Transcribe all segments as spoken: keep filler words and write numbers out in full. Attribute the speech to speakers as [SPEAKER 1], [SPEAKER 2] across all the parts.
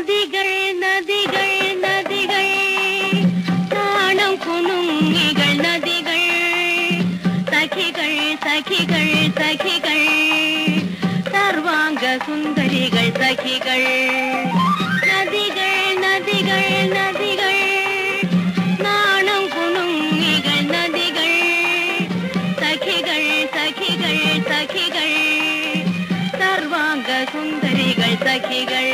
[SPEAKER 1] നദികൾ നദികൾ നദികൾ നാണം കുണുങ്ങികൾ നദികൾ സഖികൾ സഖികൾ സഖികൾ സർവാംഗ സുന്ദരികൾ സഖികൾ നദികൾ നദികൾ നദികൾ നാണം കുണുങ്ങികൾ നദികൾ സഖികൾ സഖികൾ സഖികൾ സർവാംഗ സുന്ദരികൾ സഖികൾ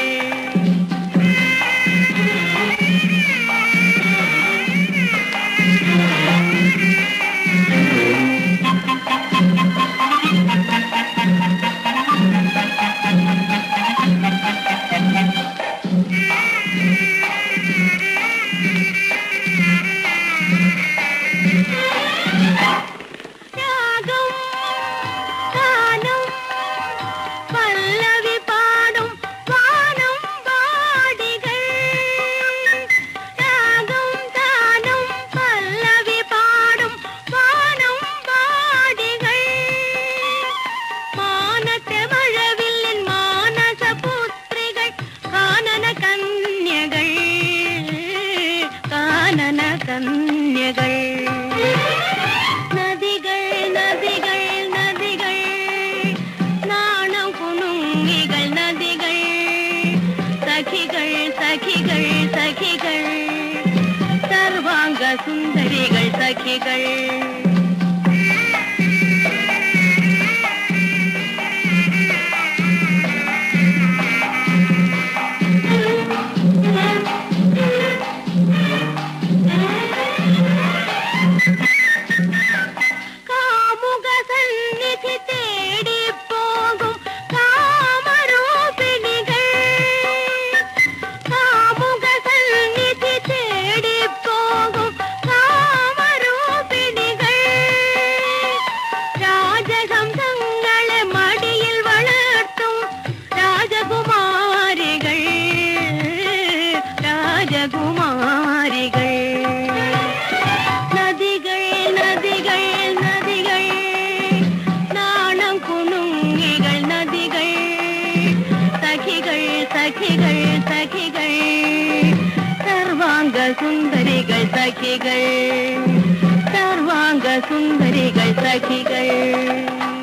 [SPEAKER 1] കന്യകൾ നദികൾ നദികൾ നദികൾ നാണം കുണുങ്ങികൾ നദികൾ സഖികൾ സഖികൾ സഖികൾ സർവാംഗ സുന്ദരികൾ സഖികൾ രാജകുമാരികൾ നദികൾ നദികൾ നദികൾ നാണം കുണുങ്ങികൾ നദികൾ സഖികൾ സഖികൾ സഖികൾ സർവാംഗ സുന്ദരികൾ സഖികൾ സർവാംഗ സുന്ദരികൾ സഖികൾ